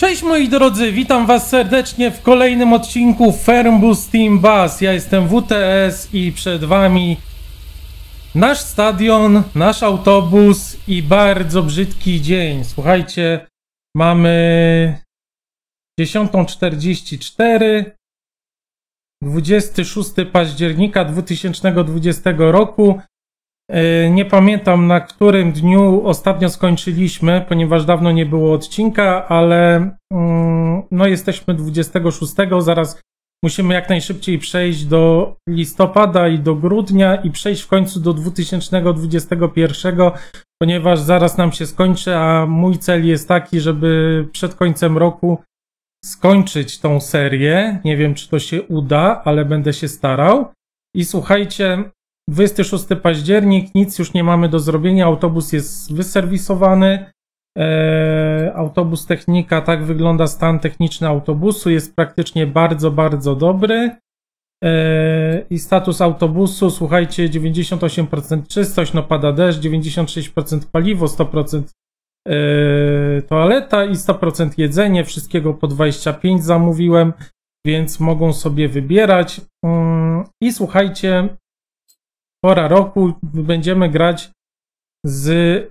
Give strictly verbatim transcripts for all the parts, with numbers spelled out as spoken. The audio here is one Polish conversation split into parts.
Cześć moi drodzy, witam was serdecznie w kolejnym odcinku Fernbus Team Bus. Ja jestem W T S i przed wami nasz stadion, nasz autobus i bardzo brzydki dzień. Słuchajcie, mamy dziesiątą czterdzieści cztery, dwudziestego szóstego października dwa tysiące dwudziestego roku. Nie pamiętam, na którym dniu ostatnio skończyliśmy, ponieważ dawno nie było odcinka, ale no jesteśmy dwudziestego szóstego, zaraz musimy jak najszybciej przejść do listopada i do grudnia i przejść w końcu do dwa tysiące dwudziestego pierwszego, ponieważ zaraz nam się skończy, a mój cel jest taki, żeby przed końcem roku skończyć tą serię. Nie wiem, czy to się uda, ale będę się starał. I słuchajcie, dwudziestego szóstego października, nic już nie mamy do zrobienia, autobus jest wyserwisowany, e, autobus technika, tak wygląda stan techniczny autobusu, jest praktycznie bardzo, bardzo dobry e, i status autobusu, słuchajcie, dziewięćdziesiąt osiem procent czystość, no pada deszcz, dziewięćdziesiąt sześć procent paliwo, sto procent e, toaleta i sto procent jedzenie, wszystkiego po dwadzieścia pięć zamówiłem, więc mogą sobie wybierać mm, i słuchajcie, pora roku, będziemy grać z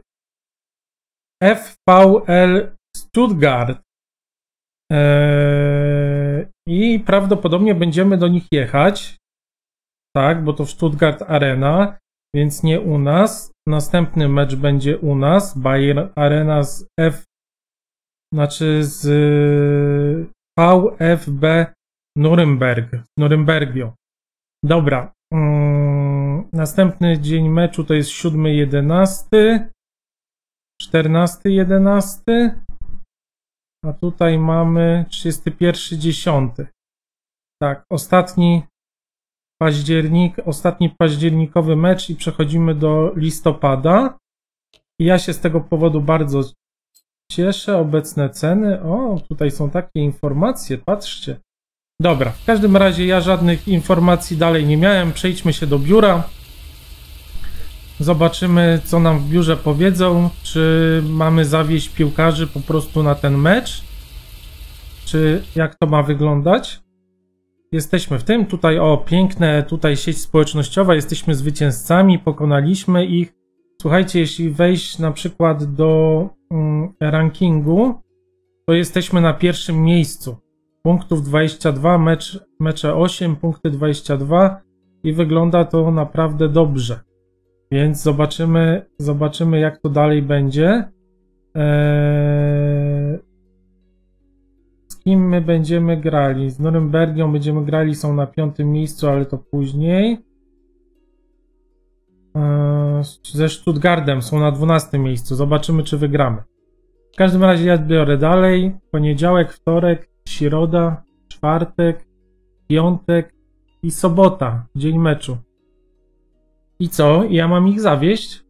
F V L Stuttgart eee, i prawdopodobnie będziemy do nich jechać, tak, bo to w Stuttgart Arena, więc nie u nas. Następny mecz będzie u nas, Bayer Arena z F, znaczy z V F B Nuremberg, Nurembergio. Dobra. Hmm, następny dzień meczu to jest siódmy jedenasty, czternasty jedenasty, a tutaj mamy trzydziesty pierwszy dziesiąty. Tak, ostatni październik, ostatni październikowy mecz i przechodzimy do listopada. I ja się z tego powodu bardzo cieszę. Obecne ceny. O, tutaj są takie informacje, patrzcie. Dobra, w każdym razie ja żadnych informacji dalej nie miałem. Przejdźmy się do biura. Zobaczymy, co nam w biurze powiedzą. Czy mamy zawieźć piłkarzy po prostu na ten mecz? Czy jak to ma wyglądać? Jesteśmy w tym. Tutaj, o, piękne, tutaj sieć społecznościowa. Jesteśmy zwycięzcami, pokonaliśmy ich. Słuchajcie, jeśli wejść na przykład do mm, rankingu, to jesteśmy na pierwszym miejscu. Punktów dwadzieścia dwa, mecz, mecze osiem, punkty dwadzieścia dwa i wygląda to naprawdę dobrze. Więc zobaczymy, zobaczymy jak to dalej będzie. Eee, z kim my będziemy grali? Z Norymbergią będziemy grali, są na piątym miejscu, ale to później. Eee, ze Stuttgartem są na dwunastym miejscu. Zobaczymy, czy wygramy. W każdym razie ja biorę dalej. Poniedziałek, wtorek, środa, czwartek, piątek i sobota, dzień meczu. I co? Ja mam ich zawieźć?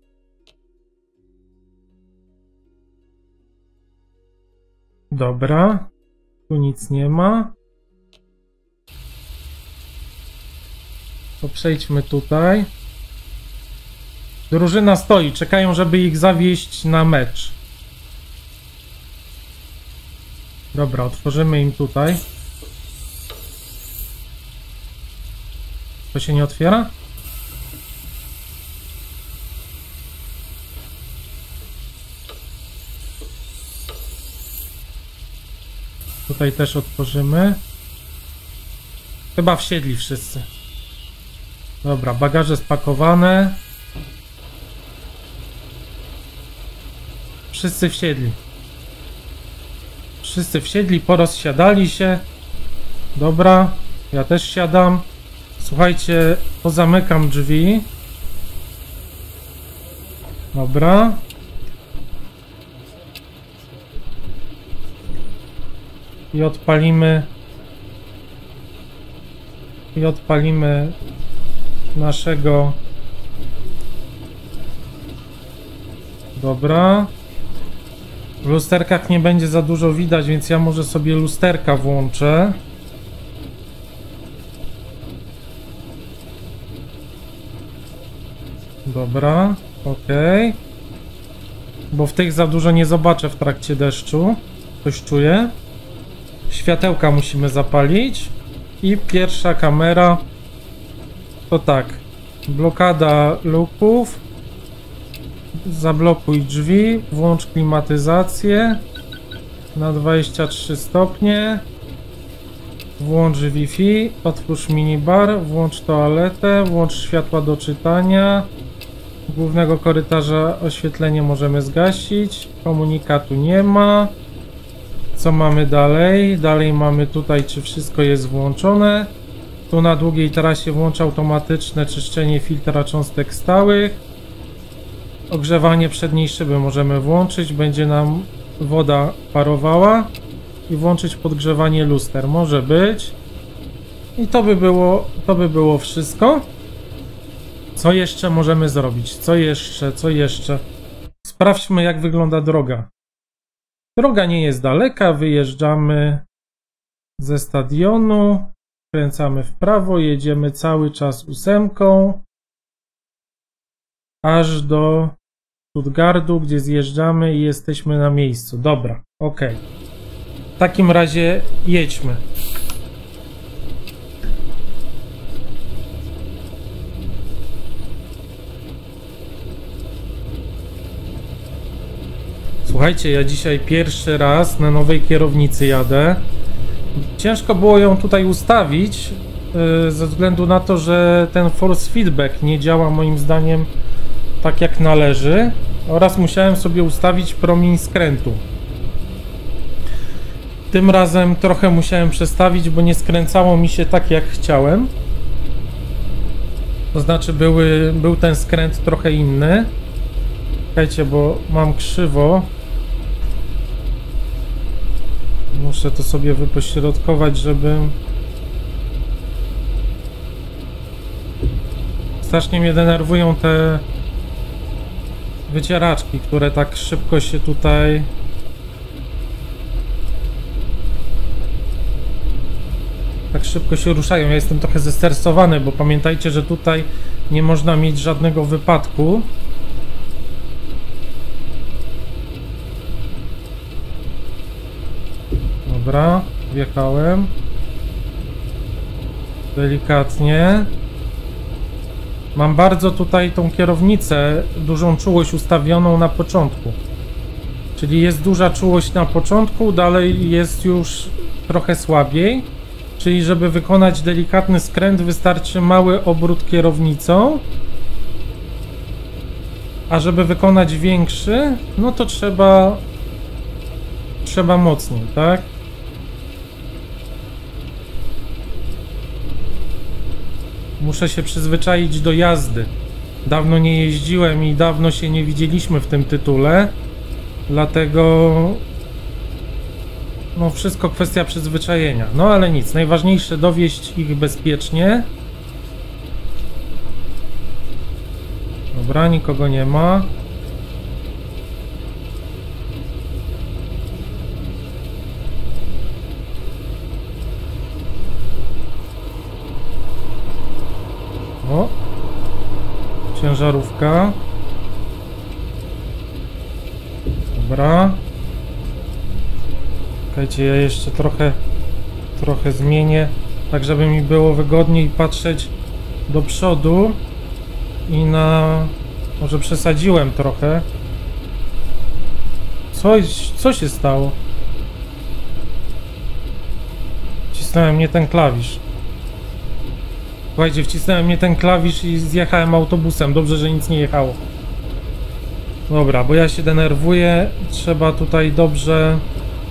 Dobra. Tu nic nie ma. To przejdźmy tutaj. Drużyna stoi, czekają, żeby ich zawieźć na mecz. Dobra, otworzymy im tutaj. To się nie otwiera? Tutaj też otworzymy. Chyba wsiedli wszyscy. Dobra, bagaże spakowane. Wszyscy wsiedli. Wszyscy wsiedli, porozsiadali się. Dobra, ja też siadam. Słuchajcie, pozamykam drzwi. Dobra. I odpalimy. I odpalimy naszego. Dobra. W lusterkach nie będzie za dużo widać, więc ja może sobie lusterka włączę. Dobra, ok. Bo w tych za dużo nie zobaczę w trakcie deszczu. ktoś czuje. Światełka musimy zapalić. I pierwsza kamera to tak. Blokada luków. Zablokuj drzwi. Włącz klimatyzację na dwadzieścia trzy stopnie. Włącz Wi-Fi. Otwórz minibar. Włącz toaletę. Włącz światła do czytania. Głównego korytarza oświetlenie możemy zgasić. Komunikatu nie ma. Co mamy dalej? Dalej mamy tutaj, czy wszystko jest włączone. Tu na długiej trasie włącz automatyczne czyszczenie filtra cząstek stałych. Ogrzewanie przedniej szyby możemy włączyć. Będzie nam woda parowała. I włączyć podgrzewanie luster. Może być. I to by było, to by było wszystko. Co jeszcze możemy zrobić? Co jeszcze? Co jeszcze? Sprawdźmy, jak wygląda droga. Droga nie jest daleka. Wyjeżdżamy ze stadionu. Kręcamy w prawo. Jedziemy cały czas ósemką. Aż do Stuttgartu, gdzie zjeżdżamy i jesteśmy na miejscu. Dobra, ok. W takim razie jedźmy. Słuchajcie, ja dzisiaj pierwszy raz na nowej kierownicy jadę. Ciężko było ją tutaj ustawić, yy, ze względu na to, że ten force feedback nie działa moim zdaniem tak jak należy. Oraz musiałem sobie ustawić promień skrętu. Tym razem trochę musiałem przestawić, bo nie skręcało mi się tak jak chciałem. To znaczy były, był ten skręt trochę inny. Czekajcie, bo mam krzywo. Muszę to sobie wypośrodkować, żeby... Strasznie mnie denerwują te wycieraczki, które tak szybko się tutaj... Tak szybko się ruszają. Ja jestem trochę zestresowany, bo pamiętajcie, że tutaj nie można mieć żadnego wypadku. Dobra, wjechałem. Delikatnie. Mam bardzo tutaj tą kierownicę, dużą czułość ustawioną na początku. Czyli jest duża czułość na początku, dalej jest już trochę słabiej. Czyli żeby wykonać delikatny skręt, wystarczy mały obrót kierownicą. A żeby wykonać większy, no to trzeba trzeba mocniej, tak? Muszę się przyzwyczaić do jazdy. Dawno nie jeździłem i dawno się nie widzieliśmy w tym tytule. Dlatego... No wszystko kwestia przyzwyczajenia. No ale nic, najważniejsze dowieźć ich bezpiecznie. Dobra, nikogo nie ma. O! Ciężarówka. Dobra. Czekajcie, ja jeszcze trochę trochę zmienię, tak żeby mi było wygodniej patrzeć do przodu i na... Może przesadziłem trochę. Co, co się stało? Wcisnąłem nie ten klawisz. Słuchajcie, wcisnąłem nie ten klawisz i zjechałem autobusem. Dobrze, że nic nie jechało. Dobra, bo ja się denerwuję. Trzeba tutaj dobrze...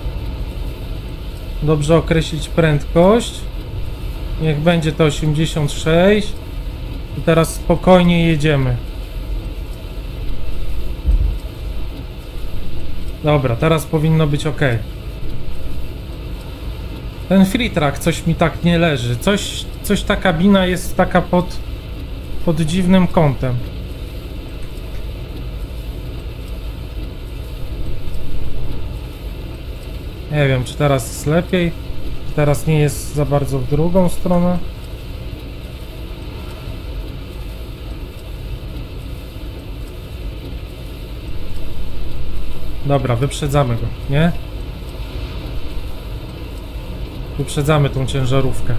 Dobrze określić prędkość. Niech będzie to osiemdziesiąt sześć. I teraz spokojnie jedziemy. Dobra, teraz powinno być ok. Ten free track coś mi tak nie leży. Coś, coś ta kabina jest taka pod, pod dziwnym kątem. Nie wiem, czy teraz jest lepiej. Teraz nie jest za bardzo w drugą stronę. Dobra, wyprzedzamy go, nie? Wyprzedzamy tą ciężarówkę.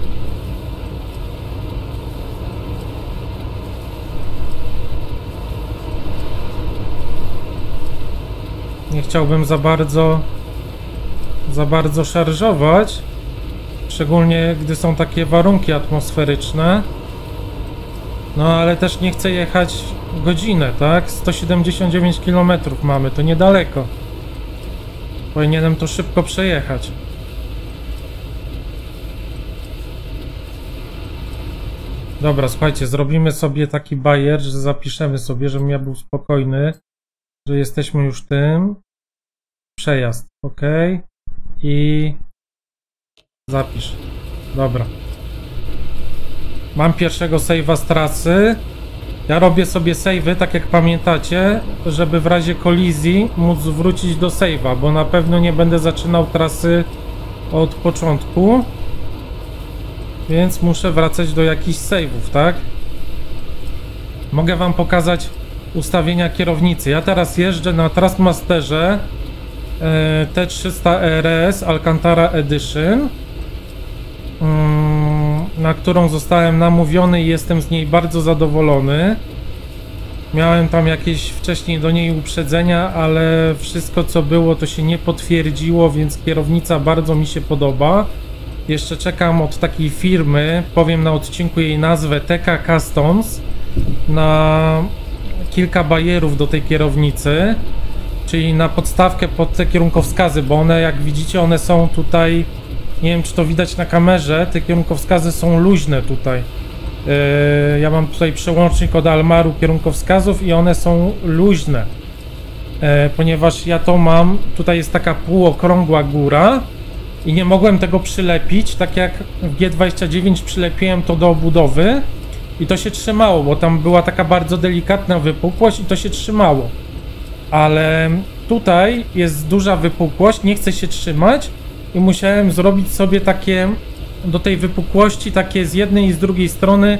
Nie chciałbym za bardzo za bardzo szarżować, szczególnie gdy są takie warunki atmosferyczne. No ale też nie chcę jechać godzinę, tak? sto siedemdziesiąt dziewięć kilometrów mamy, to niedaleko. Powinienem to szybko przejechać. Dobra, słuchajcie, zrobimy sobie taki bajer, że zapiszemy sobie, żebym ja był spokojny, że jesteśmy już tym. Przejazd, ok. I zapisz. Dobra. Mam pierwszego save'a z trasy. Ja robię sobie save'y, tak jak pamiętacie, żeby w razie kolizji móc wrócić do save'a, bo na pewno nie będę zaczynał trasy od początku. Więc muszę wracać do jakichś save'ów, tak? Mogę wam pokazać ustawienia kierownicy. Ja teraz jeżdżę na Trustmasterze e, T trzysta R S Alcantara Edition, mm, na którą zostałem namówiony i jestem z niej bardzo zadowolony. Miałem tam jakieś wcześniej do niej uprzedzenia, ale wszystko co było to się nie potwierdziło, więc kierownica bardzo mi się podoba. Jeszcze czekam od takiej firmy, powiem na odcinku jej nazwę, T K Customs, na kilka bajerów do tej kierownicy, czyli na podstawkę pod te kierunkowskazy, bo one, jak widzicie, one są tutaj, nie wiem czy to widać na kamerze, te kierunkowskazy są luźne tutaj. Yy, ja mam tutaj przełącznik od Almaru kierunkowskazów i one są luźne, yy, ponieważ ja to mam, tutaj jest taka półokrągła góra i nie mogłem tego przylepić, tak jak w G dwadzieścia dziewięć przylepiłem to do obudowy i to się trzymało, bo tam była taka bardzo delikatna wypukłość i to się trzymało. Ale tutaj jest duża wypukłość, nie chce się trzymać i musiałem zrobić sobie takie do tej wypukłości, takie z jednej i z drugiej strony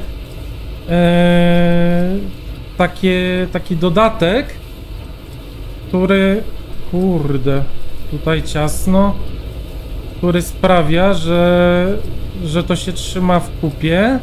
e, takie, taki dodatek, który, kurde, tutaj ciasno, który sprawia, że, że to się trzyma w kupie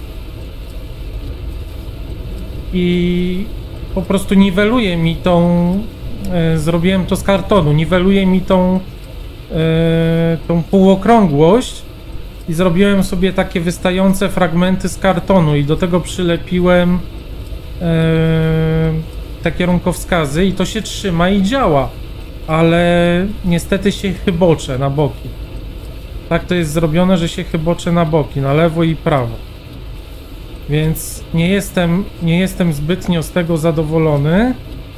i po prostu niweluje mi tą, e, zrobiłem to z kartonu, niweluje mi tą, e, tą półokrągłość i zrobiłem sobie takie wystające fragmenty z kartonu i do tego przylepiłem e, te kierunkowskazy i to się trzyma i działa, ale niestety się chybocze na boki. Tak to jest zrobione, że się chybocze na boki, na lewo i prawo. Więc nie jestem, nie jestem zbytnio z tego zadowolony,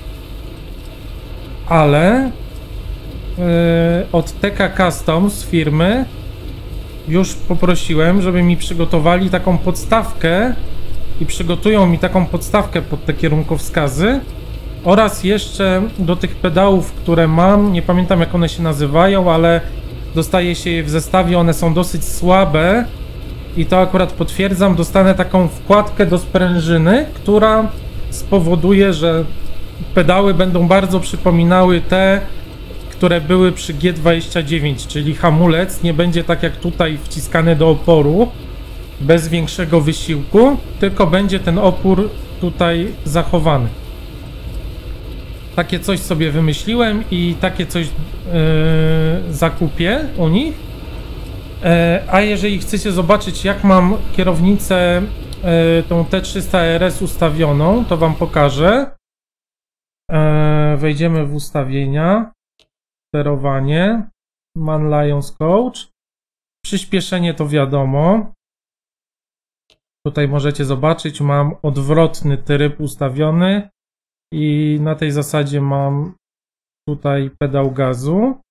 ale yy, od T K Customs firmy już poprosiłem, żeby mi przygotowali taką podstawkę i przygotują mi taką podstawkę pod te kierunkowskazy oraz jeszcze do tych pedałów, które mam, nie pamiętam jak one się nazywają, ale dostaje się je w zestawie, one są dosyć słabe i to akurat potwierdzam, dostanę taką wkładkę do sprężyny, która spowoduje, że pedały będą bardzo przypominały te, które były przy G dwadzieścia dziewięć, czyli hamulec nie będzie tak jak tutaj wciskany do oporu bez większego wysiłku, tylko będzie ten opór tutaj zachowany. Takie coś sobie wymyśliłem i takie coś yy, zakupię u nich. Yy, a jeżeli chcecie zobaczyć jak mam kierownicę yy, tą T trzysta R S ustawioną, to wam pokażę. Yy, wejdziemy w ustawienia. Sterowanie. Man Lions Coach. Przyspieszenie to wiadomo. Tutaj możecie zobaczyć, mam odwrotny tryb ustawiony. I na tej zasadzie mam tutaj pedał gazu.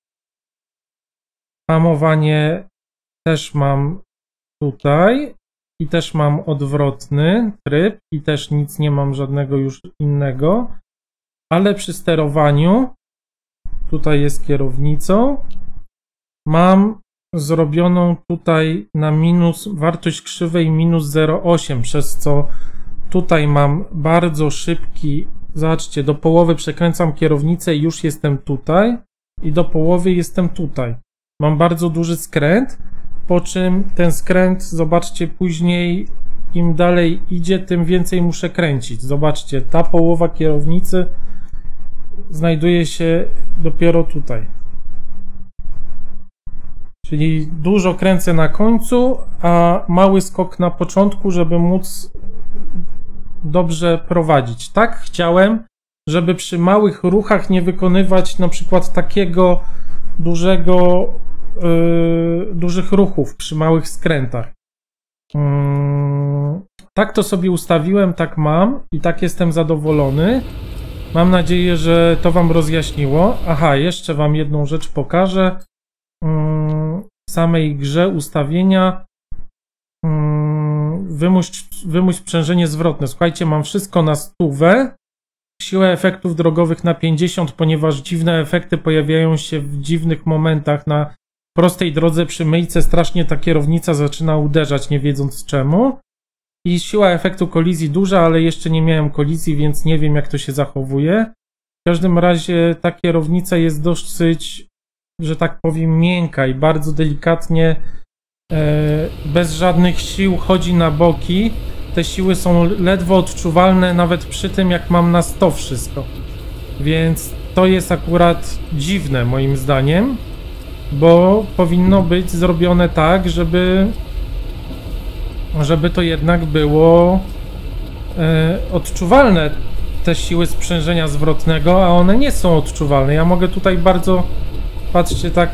Hamowanie też mam tutaj i też mam odwrotny tryb i też nic nie mam żadnego już innego, ale przy sterowaniu tutaj jest kierownicą, mam zrobioną tutaj na minus wartość krzywej minus zero przecinek osiem, przez co tutaj mam bardzo szybki, zobaczcie, do połowy przekręcam kierownicę i już jestem tutaj i do połowy jestem tutaj. Mam bardzo duży skręt, po czym ten skręt, zobaczcie, później im dalej idzie, tym więcej muszę kręcić. Zobaczcie, ta połowa kierownicy znajduje się dopiero tutaj. Czyli dużo kręcę na końcu, a mały skok na początku, żeby móc dobrze prowadzić. Tak chciałem, żeby przy małych ruchach nie wykonywać na przykład takiego dużego, yy, dużych ruchów przy małych skrętach. Yy, tak to sobie ustawiłem, tak mam i tak jestem zadowolony. Mam nadzieję, że to wam rozjaśniło. Aha, jeszcze wam jedną rzecz pokażę. W samej grze ustawienia wymuś, wymuś sprzężenie zwrotne. Słuchajcie, mam wszystko na stówę. Siłę efektów drogowych na pięćdziesiąt, ponieważ dziwne efekty pojawiają się w dziwnych momentach. Na prostej drodze przy myjce strasznie ta kierownica zaczyna uderzać, nie wiedząc czemu. I siła efektu kolizji duża, ale jeszcze nie miałem kolizji, więc nie wiem, jak to się zachowuje. W każdym razie ta kierownica jest dosyć, że tak powiem, miękka i bardzo delikatnie, bez żadnych sił chodzi na boki. Te siły są ledwo odczuwalne nawet przy tym, jak mam na sto wszystko. Więc to jest akurat dziwne moim zdaniem, bo powinno być zrobione tak, żeby żeby to jednak było e, odczuwalne, te siły sprzężenia zwrotnego, a one nie są odczuwalne. Ja mogę tutaj bardzo, patrzcie, tak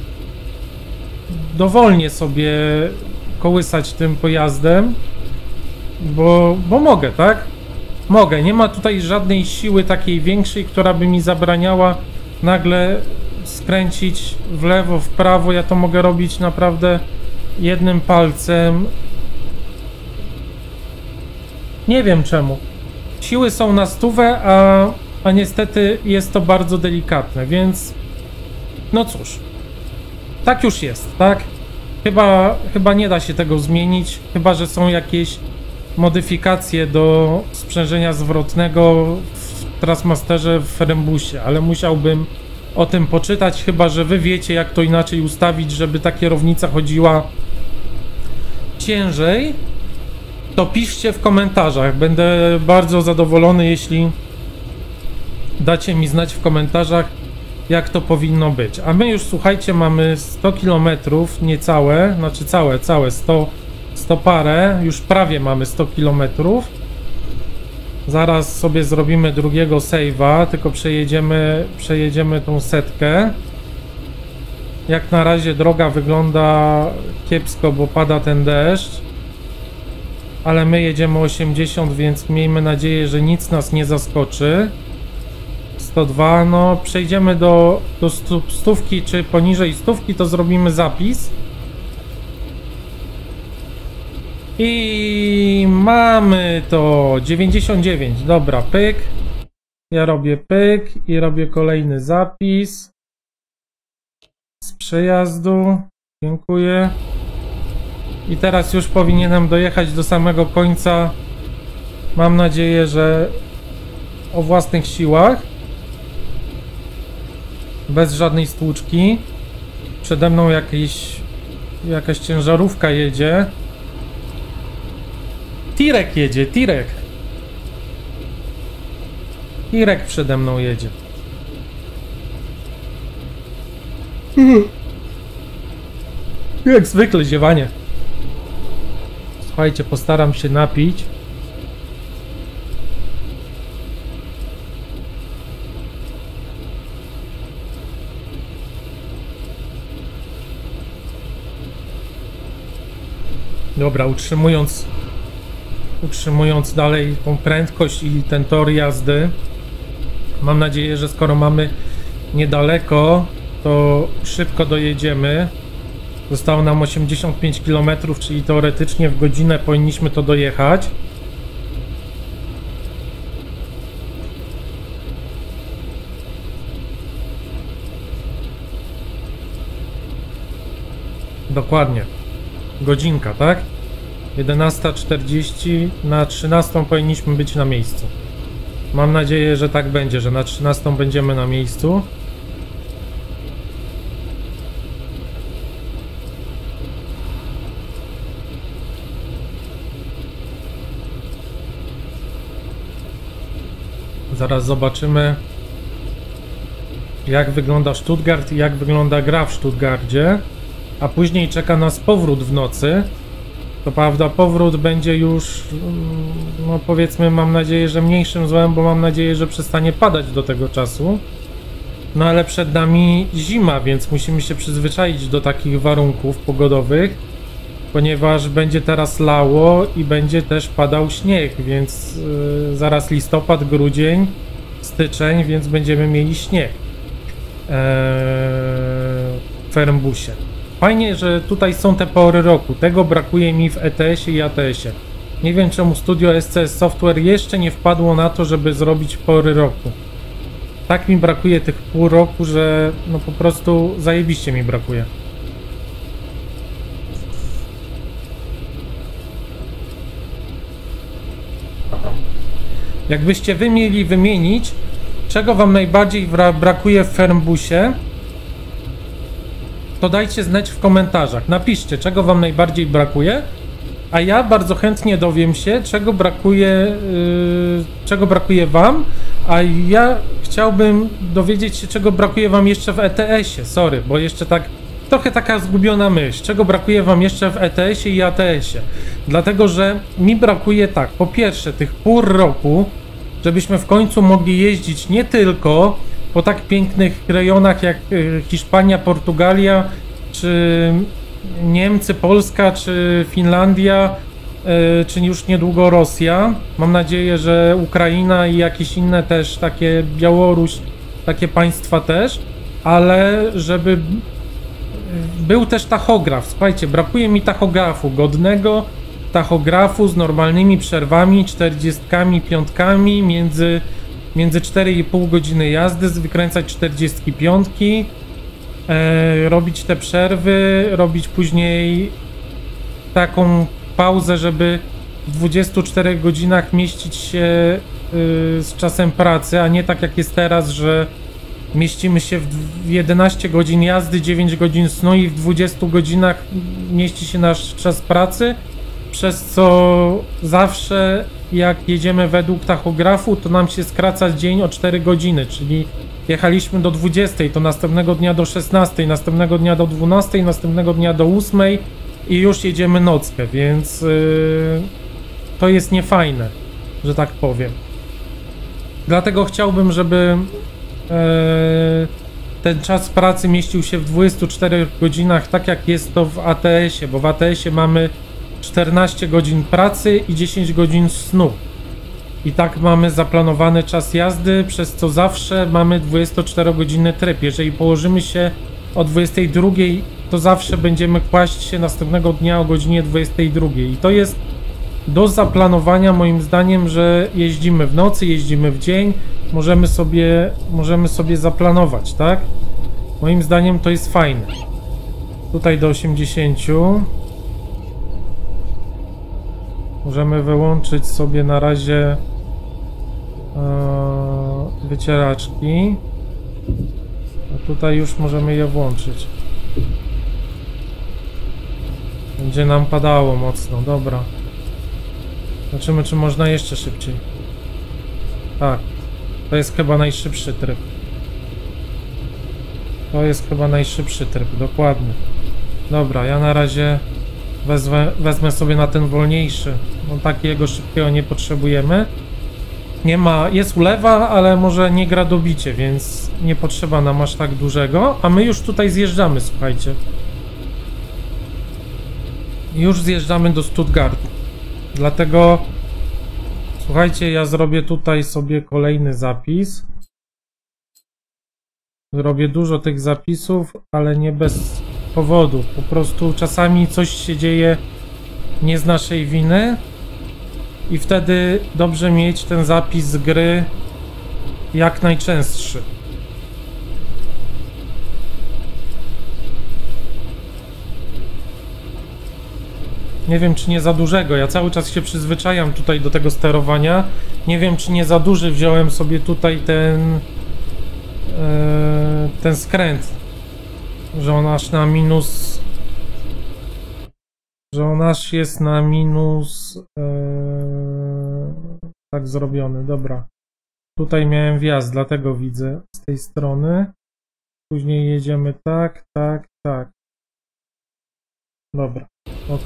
dowolnie sobie kołysać tym pojazdem, bo, bo mogę, tak? Mogę. Nie ma tutaj żadnej siły takiej większej, która by mi zabraniała nagle skręcić w lewo, w prawo. Ja to mogę robić naprawdę jednym palcem. Nie wiem czemu. Siły są na stówę, a, a niestety jest to bardzo delikatne, więc no cóż. Tak już jest, tak? Chyba, chyba nie da się tego zmienić, chyba że są jakieś modyfikacje do sprzężenia zwrotnego w Trustmasterze w Rembusie, ale musiałbym o tym poczytać, chyba że wy wiecie, jak to inaczej ustawić, żeby ta kierownica chodziła ciężej. To piszcie w komentarzach. Będę bardzo zadowolony, jeśli dacie mi znać w komentarzach, jak to powinno być. A my już, słuchajcie, mamy sto kilometrów, niecałe, znaczy całe, całe sto, sto parę, już prawie mamy sto kilometrów. Zaraz sobie zrobimy drugiego save'a, tylko przejedziemy, przejedziemy tą setkę. Jak na razie droga wygląda kiepsko, bo pada ten deszcz. Ale my jedziemy osiemdziesiąt, więc miejmy nadzieję, że nic nas nie zaskoczy. sto dwa, no przejdziemy do, do stu, stówki, czy poniżej stówki, to zrobimy zapis. I mamy to dziewięćdziesiąt dziewięć, dobra, pyk. Ja robię pyk i robię kolejny zapis. Z przejazdu, dziękuję. I teraz już powinienem dojechać do samego końca. Mam nadzieję, że o własnych siłach. Bez żadnej stłuczki. Przede mną jakiś, jakaś ciężarówka jedzie. Tirek jedzie, Tirek. Tirek przede mną jedzie. Jak zwykle ziewanie. Słuchajcie, postaram się napić. Dobra, utrzymując utrzymując dalej tą prędkość i ten tor jazdy, mam nadzieję, że skoro mamy niedaleko, to szybko dojedziemy. Zostało nam osiemdziesiąt pięć kilometrów, czyli teoretycznie w godzinę powinniśmy to dojechać. Dokładnie. Godzinka, tak? jedenasta czterdzieści, na trzynastą powinniśmy być na miejscu. Mam nadzieję, że tak będzie, że na trzynastą będziemy na miejscu. Zaraz zobaczymy, jak wygląda Stuttgart i jak wygląda gra w Stuttgardzie. A później czeka nas powrót w nocy. To prawda, powrót będzie już, no powiedzmy, mam nadzieję, że mniejszym złem, bo mam nadzieję, że przestanie padać do tego czasu. No ale przed nami zima, więc musimy się przyzwyczaić do takich warunków pogodowych, ponieważ będzie teraz lało i będzie też padał śnieg, więc yy, zaraz listopad, grudzień, styczeń, więc będziemy mieli śnieg yy, w Fernbusie. Fajnie, że tutaj są te pory roku. Tego brakuje mi w E T S ie i A T S ie. Nie wiem, czemu studio S C S Software jeszcze nie wpadło na to, żeby zrobić pory roku. Tak mi brakuje tych pół roku, że no po prostu zajebiście mi brakuje. Jakbyście wy mieli wymienić, czego wam najbardziej brakuje w Fernbusie, to dajcie znać w komentarzach. Napiszcie, czego wam najbardziej brakuje, a ja bardzo chętnie dowiem się, czego brakuje, yy, czego brakuje wam, a ja chciałbym dowiedzieć się, czego brakuje wam jeszcze w E T S ie. Sorry, bo jeszcze tak, trochę taka zgubiona myśl. Czego brakuje wam jeszcze w E T S ie i A T S ie. Dlatego, że mi brakuje tak, po pierwsze tych pół roku, żebyśmy w końcu mogli jeździć nie tylko po tak pięknych rejonach jak Hiszpania, Portugalia, czy Niemcy, Polska, czy Finlandia, czy już niedługo Rosja. Mam nadzieję, że Ukraina i jakieś inne też, takie Białoruś, takie państwa też, ale żeby był też tachograf. Słuchajcie, brakuje mi tachografu, godnego tachografu z normalnymi przerwami, czterdziestkami, piątkami, między, między cztery i pół godziny jazdy, wykręcać czterdziestki piątki, e, robić te przerwy, robić później taką pauzę, żeby w dwudziestu czterech godzinach mieścić się y, z czasem pracy, a nie tak jak jest teraz, że mieścimy się w jedenaście godzin jazdy, dziewięć godzin snu i w dwudziestu godzinach mieści się nasz czas pracy, przez co zawsze jak jedziemy według tachografu, to nam się skraca dzień o cztery godziny, czyli jechaliśmy do dwudziestej, to następnego dnia do szesnastej, następnego dnia do dwunastej, następnego dnia do ósmej i już jedziemy nockę, więc yy, to jest niefajne, że tak powiem. Dlatego chciałbym, żeby yy, ten czas pracy mieścił się w dwudziestu czterech godzinach, tak jak jest to w A T S ie, bo w A T S ie mamy czternaście godzin pracy i dziesięć godzin snu. I tak mamy zaplanowany czas jazdy, przez co zawsze mamy dwudziestoczterogodzinny tryb. Jeżeli położymy się o dwudziestej drugiej, to zawsze będziemy kłaść się następnego dnia o godzinie dwudziestej drugiej. I to jest do zaplanowania moim zdaniem, że jeździmy w nocy, jeździmy w dzień, możemy sobie, możemy sobie zaplanować, tak? Moim zdaniem to jest fajne. Tutaj do osiemdziesięciu. Możemy wyłączyć sobie na razie yy, wycieraczki. A tutaj już możemy je włączyć. Będzie nam padało mocno, dobra. Zobaczymy, czy można jeszcze szybciej. Tak, to jest chyba najszybszy tryb. To jest chyba najszybszy tryb, dokładnie. Dobra, ja na razie wezmę, wezmę sobie na ten wolniejszy, bo takiego szybkiego nie potrzebujemy. Nie ma, jest ulewa, ale może nie gra dobicie, więc nie potrzeba nam aż tak dużego. A my już tutaj zjeżdżamy, słuchajcie. Już zjeżdżamy do Stuttgartu. Dlatego, słuchajcie, ja zrobię tutaj sobie kolejny zapis. Zrobię dużo tych zapisów, ale nie bez powodu. Po prostu czasami coś się dzieje nie z naszej winy i wtedy dobrze mieć ten zapis z gry jak najczęstszy. Nie wiem, czy nie za dużego. Ja cały czas się przyzwyczajam tutaj do tego sterowania. Nie wiem, czy nie za duży wziąłem sobie tutaj ten yy, ten skręt, że on aż na minus, że on aż jest na minus yy, tak zrobiony. Dobra. Tutaj miałem wjazd, dlatego widzę z tej strony. Później jedziemy tak, tak, tak. Dobra, ok.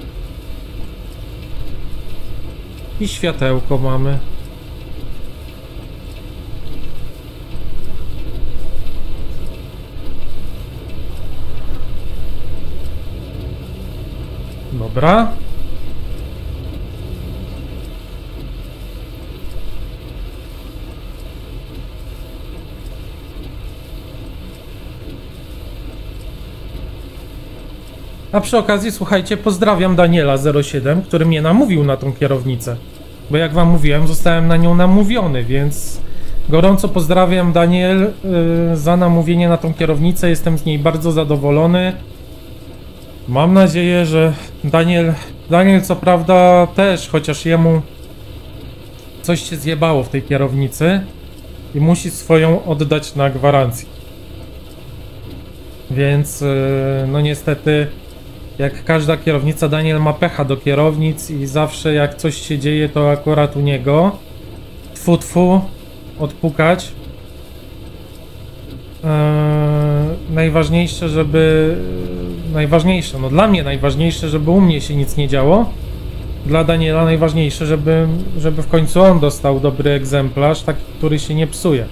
I światełko mamy. Dobra. A przy okazji, słuchajcie, pozdrawiam Daniela zero siedem, który mnie namówił na tą kierownicę. Bo jak wam mówiłem, zostałem na nią namówiony, więc gorąco pozdrawiam, Daniel, yy, za namówienie na tą kierownicę. Jestem z niej bardzo zadowolony. Mam nadzieję, że Daniel, Daniel co prawda też, chociaż jemu coś się zjebało w tej kierownicy i musi swoją oddać na gwarancję. Więc yy, no niestety, jak każda kierownica, Daniel ma pecha do kierownic i zawsze jak coś się dzieje, to akurat u niego. Tfu, tfu, odpukać. Yy, najważniejsze, żeby... Najważniejsze, no dla mnie najważniejsze, żeby u mnie się nic nie działo. Dla Daniela najważniejsze, żeby, żeby w końcu on dostał dobry egzemplarz, taki, który się nie psuje.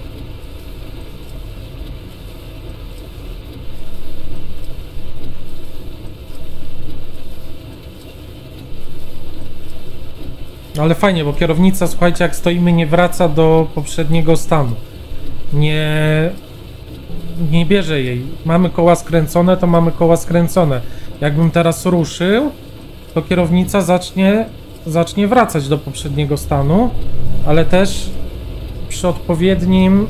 Ale fajnie, bo kierownica, słuchajcie, jak stoimy, nie wraca do poprzedniego stanu. Nie, nie bierze jej. Mamy koła skręcone, to mamy koła skręcone. Jakbym teraz ruszył, to kierownica zacznie, zacznie wracać do poprzedniego stanu, ale też przy odpowiednim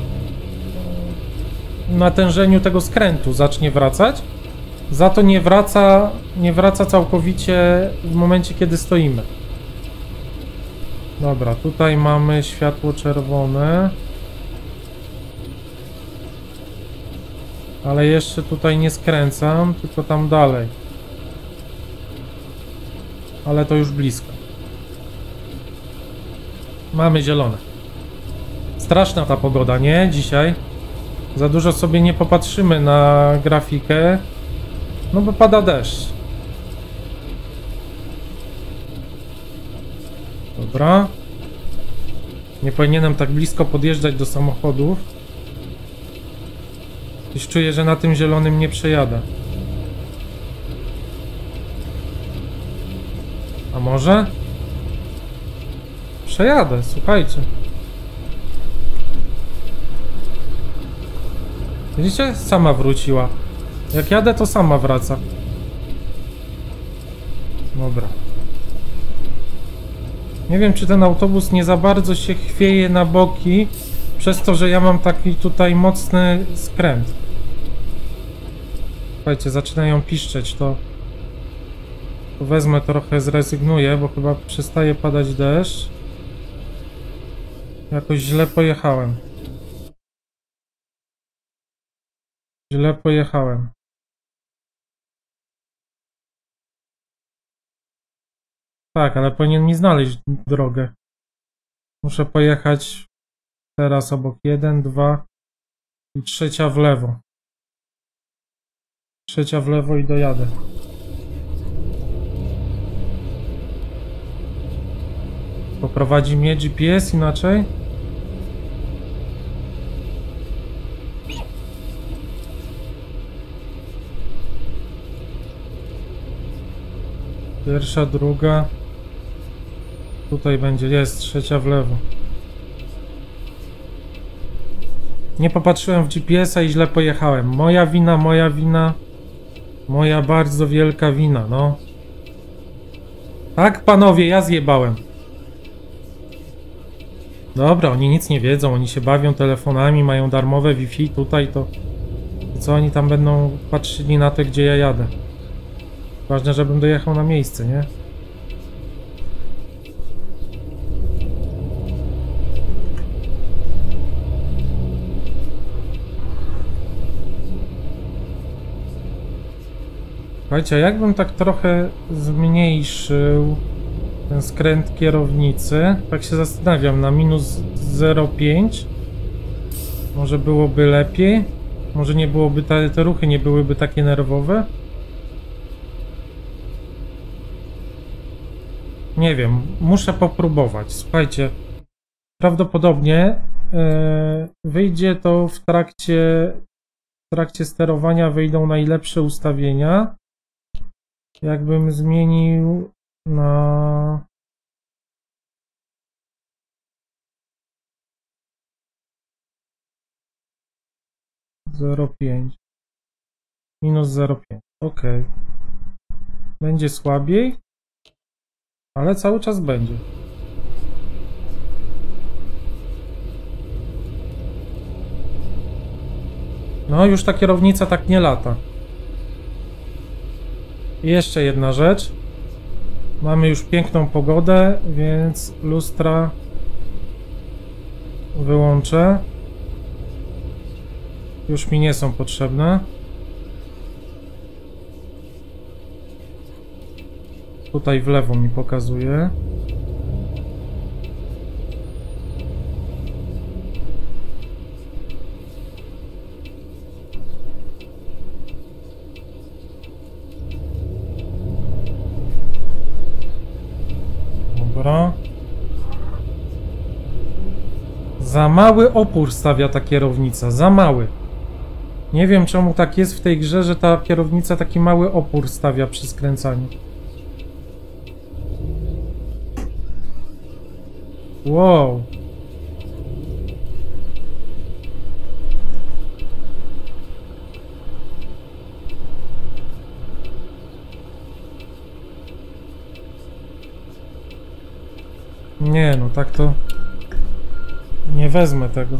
natężeniu tego skrętu zacznie wracać. Za to nie wraca, nie wraca całkowicie w momencie, kiedy stoimy. Dobra, tutaj mamy światło czerwone. Ale jeszcze tutaj nie skręcam, tylko tam dalej. Ale to już blisko. Mamy zielone. Straszna ta pogoda, nie? Dzisiaj. Za dużo sobie nie popatrzymy na grafikę. No bo pada deszcz. Dobra. Nie powinienem tak blisko podjeżdżać do samochodów. Już czuję, że na tym zielonym nie przejadę. A może? Przejadę, słuchajcie. Widzicie? Sama wróciła. Jak jadę, to sama wraca. Dobra. Nie wiem, czy ten autobus nie za bardzo się chwieje na boki, przez to, że ja mam taki tutaj mocny skręt. Słuchajcie, zaczynają piszczeć, to, to wezmę trochę, zrezygnuję, bo chyba przestaje padać deszcz. Jakoś źle pojechałem. Źle pojechałem. Tak, ale powinien mi znaleźć drogę. Muszę pojechać teraz obok jeden, dwa i trzecia w lewo. Trzecia w lewo i dojadę. Poprowadzi mnie G P S inaczej? Pierwsza, druga. Tutaj będzie, jest trzecia w lewo. Nie popatrzyłem w G P S a i źle pojechałem. Moja wina, moja wina. Moja bardzo wielka wina, no. Tak, panowie, ja zjebałem. Dobra, oni nic nie wiedzą, oni się bawią telefonami, mają darmowe Wi-Fi tutaj, to... Co oni tam będą patrzyli na to, gdzie ja jadę? Ważne, żebym dojechał na miejsce, nie? Słuchajcie, jakbym tak trochę zmniejszył ten skręt kierownicy. Tak się zastanawiam, na minus zero przecinek pięć może byłoby lepiej. Może nie byłoby, te, te ruchy nie byłyby takie nerwowe. Nie wiem, muszę popróbować. Słuchajcie, prawdopodobnie yy, wyjdzie to w trakcie, w trakcie sterowania, wyjdą najlepsze ustawienia. Jakbym zmienił na... zero przecinek pięć. Minus zero przecinek pięć. Ok. Będzie słabiej, ale cały czas będzie. No, już ta kierownica tak nie lata. I jeszcze jedna rzecz. Mamy już piękną pogodę, więc lustra wyłączę. Już mi nie są potrzebne. Tutaj w lewo mi pokazuje. Dobra. Za mały opór stawia ta kierownica, za mały. Nie wiem czemu tak jest w tej grze, że ta kierownica taki mały opór stawia przy skręcaniu. Wow. Nie, no tak to nie wezmę tego.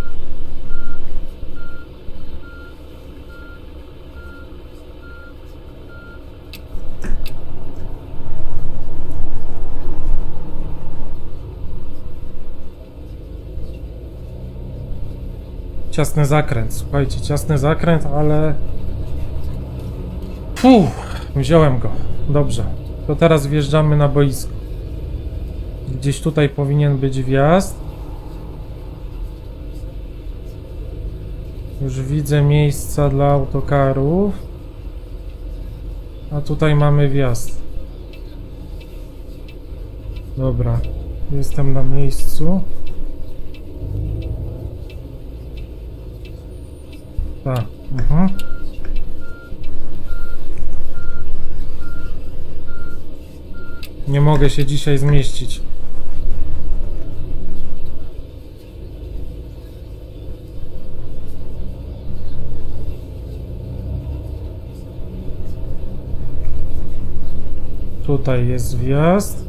Ciasny zakręt, słuchajcie, ciasny zakręt, ale... Uff, wziąłem go. Dobrze, to teraz wjeżdżamy na boisko. Gdzieś tutaj powinien być wjazd. Już widzę miejsca dla autokarów. A tutaj mamy wjazd. Dobra, jestem na miejscu. Tak, mhm. Nie mogę się dzisiaj zmieścić. Tutaj jest wjazd.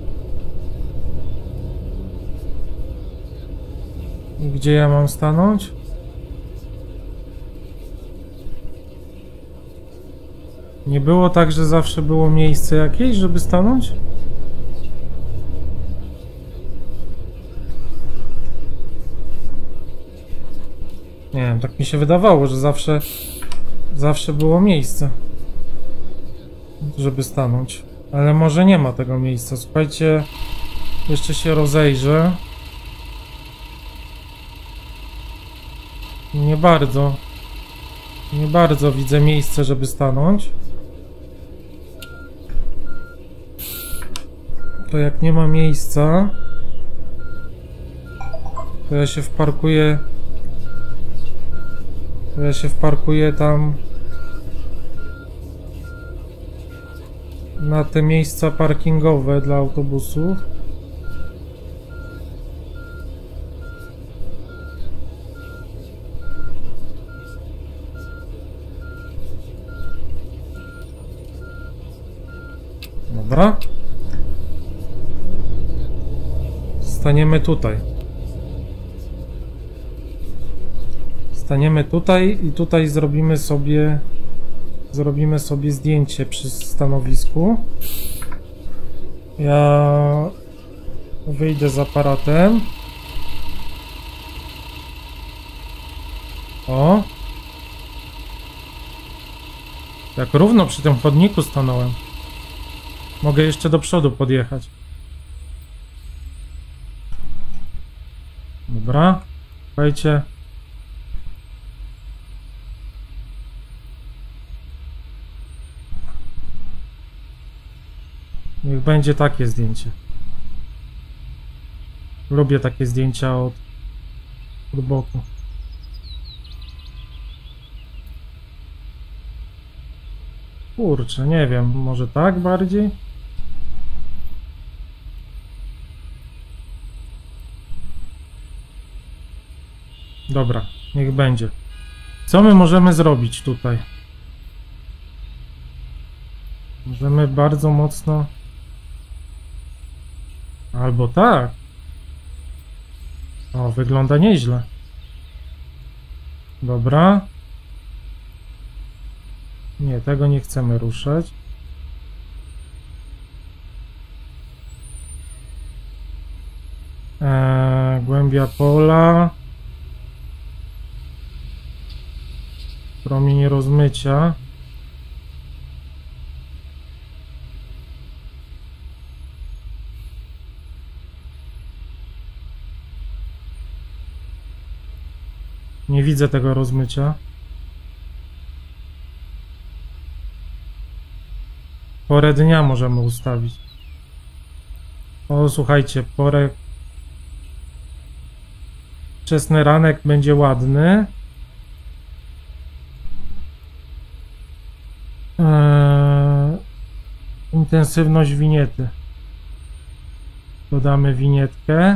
I gdzie ja mam stanąć? Nie było tak, że zawsze było miejsce jakieś, żeby stanąć? Nie wiem, tak mi się wydawało, że zawsze zawsze było miejsce, żeby stanąć. Ale może nie ma tego miejsca. Słuchajcie, jeszcze się rozejrzę. Nie bardzo. Nie bardzo widzę miejsce, żeby stanąć. To jak nie ma miejsca, to ja się wparkuję. To ja się wparkuję tam na te miejsca parkingowe dla autobusów. Dobra. Staniemy tutaj. Staniemy tutaj i tutaj zrobimy sobie zrobimy sobie zdjęcie przy stanowisku. Ja wyjdę z aparatem. O! Jak równo przy tym chodniku stanąłem. Mogę jeszcze do przodu podjechać. Dobra. Słuchajcie. Niech będzie takie zdjęcie. Lubię takie zdjęcia od, od boku. Kurczę, nie wiem, może tak bardziej? Dobra, niech będzie. Co my możemy zrobić tutaj? Możemy bardzo mocno... Albo tak. O, wygląda nieźle. Dobra. Nie, tego nie chcemy ruszać. Eee, głębia pola. Promień rozmycia. Nie widzę tego rozmycia. Porę dnia możemy ustawić. O, słuchajcie, porę... Wczesny ranek będzie ładny. Eee... Intensywność winiety. Dodamy winietkę.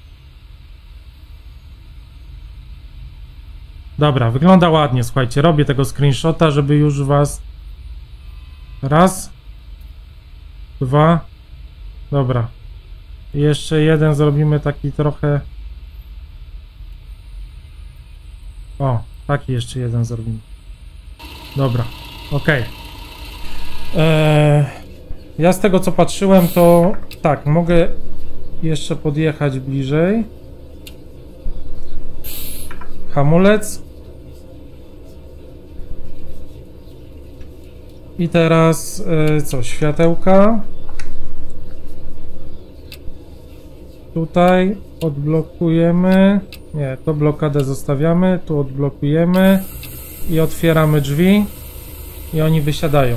Dobra, wygląda ładnie, słuchajcie, robię tego screenshota, żeby już was... Raz. Dwa. Dobra. Jeszcze jeden zrobimy taki trochę... O, taki jeszcze jeden zrobimy. Dobra, ok. Eee, ja z tego co patrzyłem, to tak, mogę jeszcze podjechać bliżej. Hamulec. I teraz e, co? Światełka. Tutaj odblokujemy. Nie, to blokadę zostawiamy. Tu odblokujemy. I otwieramy drzwi. I oni wysiadają.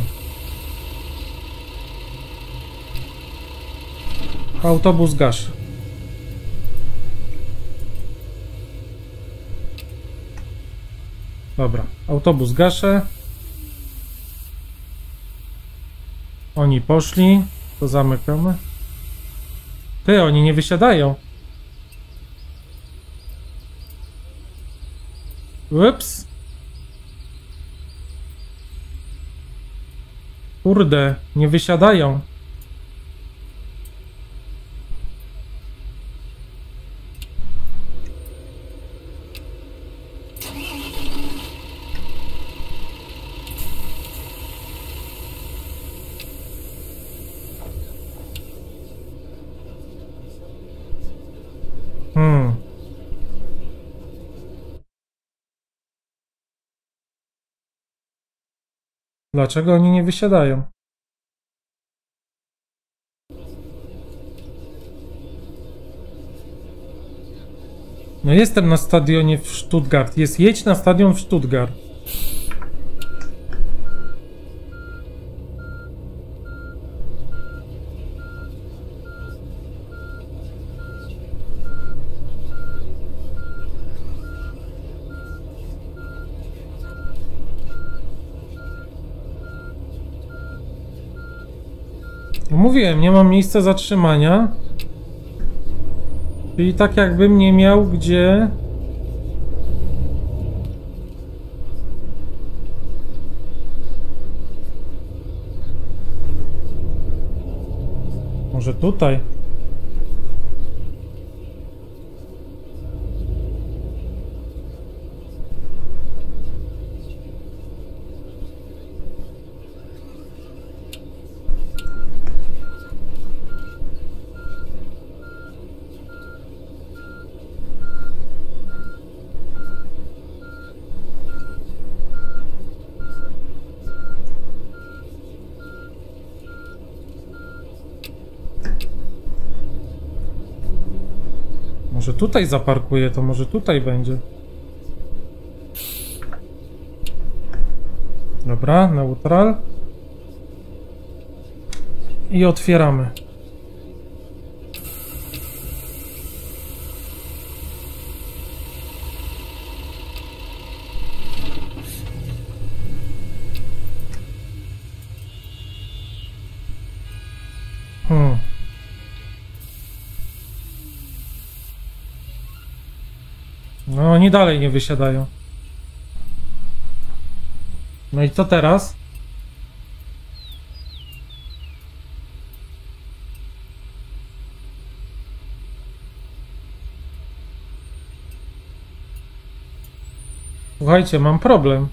Autobus gaszy. Dobra, autobus gaszę. Oni poszli. To zamykamy. Ty, oni nie wysiadają. Ups. Kurde, nie wysiadają. Hmm. Dlaczego oni nie wysiadają? No jestem na stadionie w Stuttgart. Jest jedź na stadion w Stuttgart. No mówiłem, nie mam miejsca zatrzymania. Czyli tak jakbym nie miał gdzie... Może tutaj? Może tutaj zaparkuję, to może tutaj będzie. Dobra, neutral. I otwieramy. Hmm. No oni dalej nie wysiadają. No i co teraz? Słuchajcie, mam problem.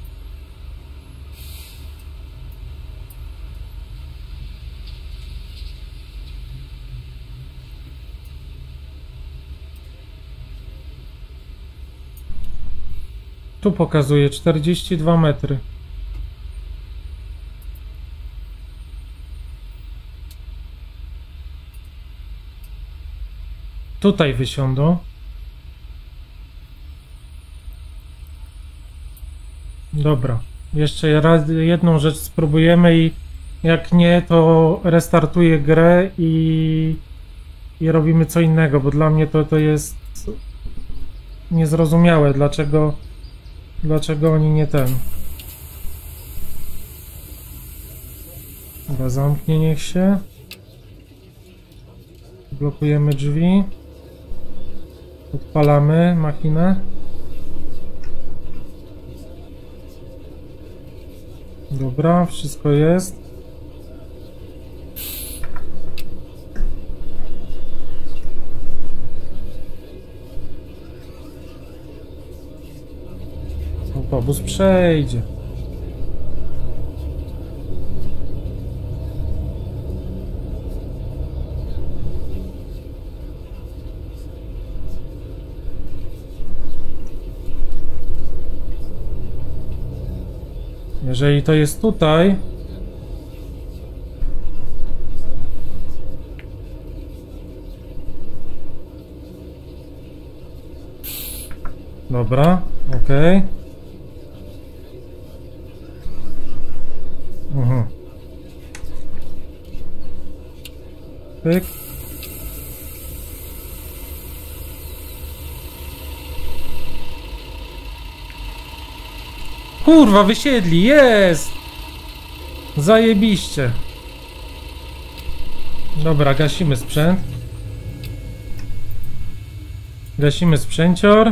Tu pokazuje czterdzieści dwa metry. Tutaj wysiądą. Dobra. Jeszcze raz jedną rzecz spróbujemy i jak nie, to restartuję grę i, i robimy co innego, bo dla mnie to, to jest niezrozumiałe, dlaczego dlaczego oni nie ten. Chyba zamknie, niech się. Blokujemy drzwi. Odpalamy machinę. Dobra, wszystko jest. Autobus przejdzie. Jeżeli to jest tutaj, dobra, okej. Okay. Mhm. Pyk. Kurwa, wysiedli, jest! Zajebiście. Dobra, gasimy sprzęt. Gasimy sprzęcior.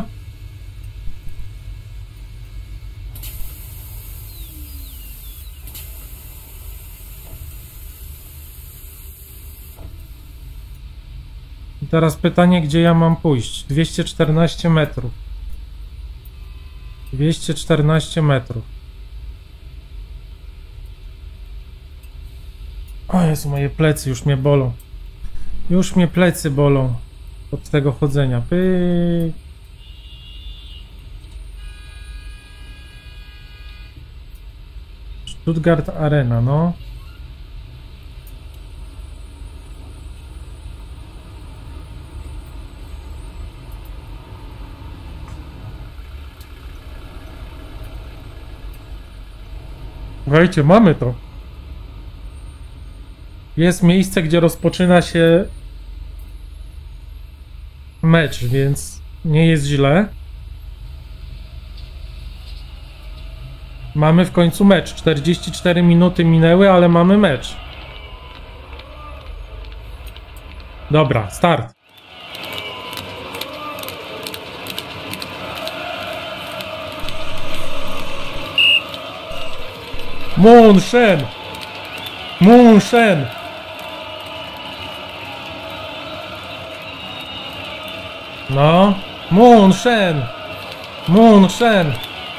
I teraz pytanie, gdzie ja mam pójść? dwieście czternaście metrów. dwieście czternaście metrów. O Jezu, moje plecy już mnie bolą. Już mnie plecy bolą od tego chodzenia. Pyk. Stuttgart Arena, no. Słuchajcie, mamy to. Jest miejsce, gdzie rozpoczyna się mecz, więc nie jest źle. Mamy w końcu mecz. czterdzieści cztery minuty minęły, ale mamy mecz. Dobra, start. München! München! No, München! München!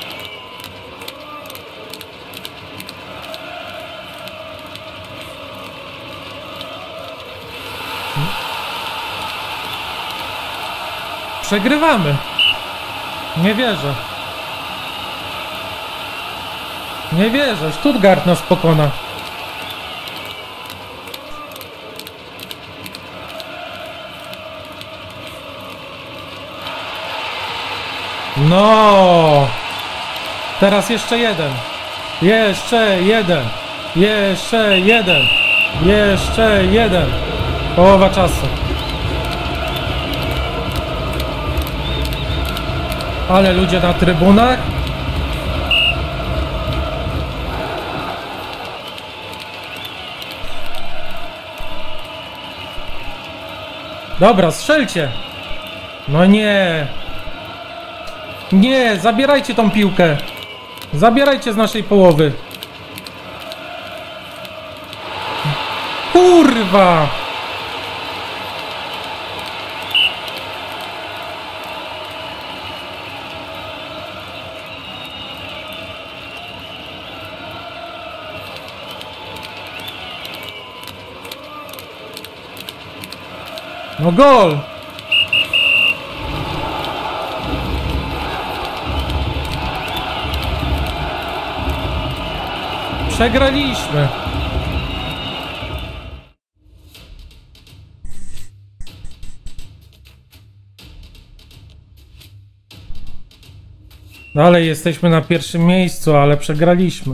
Przegrywamy. Nie wierzę. Nie wierzę, Stuttgart nas pokona. No! Teraz jeszcze jeden. Jeszcze jeden. Jeszcze jeden. Jeszcze jeden. Połowa czasu. Ale ludzie na trybunach. Dobra, strzelcie. No nie. Nie, zabierajcie tą piłkę. Zabierajcie z naszej połowy. Kurwa. No gol! Przegraliśmy. Dalej jesteśmy na pierwszym miejscu, ale przegraliśmy.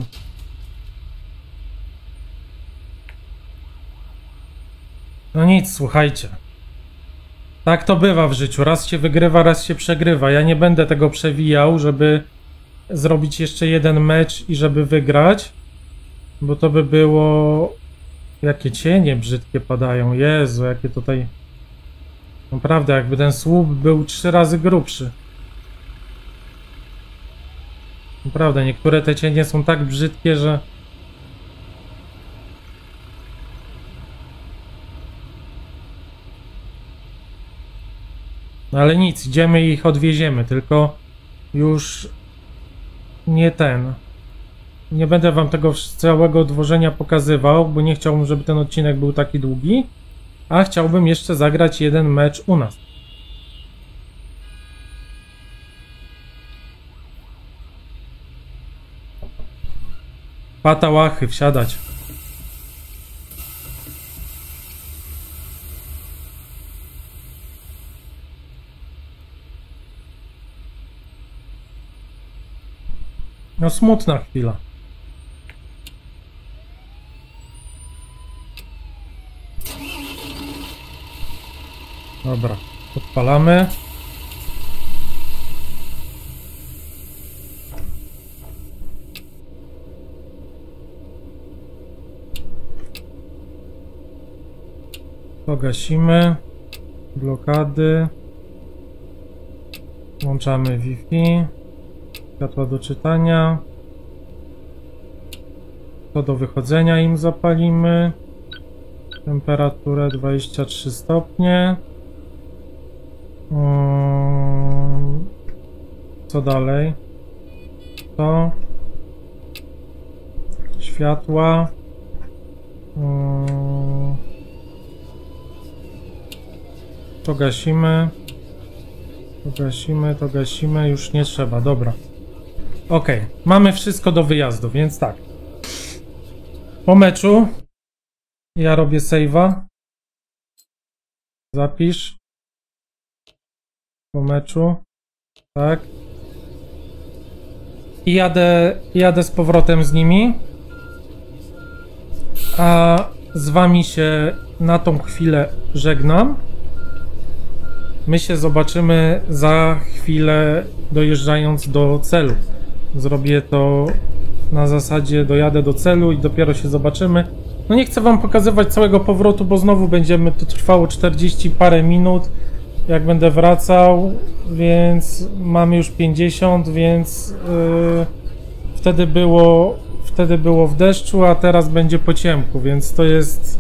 No nic, słuchajcie. Tak to bywa w życiu. Raz się wygrywa, raz się przegrywa. Ja nie będę tego przewijał, żeby zrobić jeszcze jeden mecz i żeby wygrać. Bo to by było... Jakie cienie brzydkie padają. Jezu, jakie tutaj... Naprawdę, jakby ten słup był trzy razy grubszy. Naprawdę, niektóre te cienie są tak brzydkie, że... No ale nic, idziemy i ich odwieziemy, tylko już nie ten. Nie będę wam tego całego odwożenia pokazywał, bo nie chciałbym, żeby ten odcinek był taki długi, a chciałbym jeszcze zagrać jeden mecz u nas. Patałachy, wsiadać. No smutna chwila. Dobra, odpalamy. Pogasimy. Blokady. Włączamy Wi-Fi. Światła do czytania. To do wychodzenia im zapalimy. Temperaturę dwadzieścia trzy stopnie. Hmm. Co dalej? To. Światła. Hmm. To gasimy. To gasimy, to gasimy. Już nie trzeba, dobra. Ok, mamy wszystko do wyjazdu, więc tak. Po meczu ja robię save'a. Zapisz. Po meczu. Tak. I jadę, jadę z powrotem z nimi. A z wami się na tą chwilę żegnam. My się zobaczymy za chwilę, dojeżdżając do celu. Zrobię to na zasadzie dojadę do celu i dopiero się zobaczymy. No nie chcę wam pokazywać całego powrotu, bo znowu będziemy, to trwało czterdzieści parę minut, jak będę wracał, więc mamy już pięćdziesiąt, więc yy, wtedy było, wtedy było w deszczu, a teraz będzie po ciemku, więc to jest,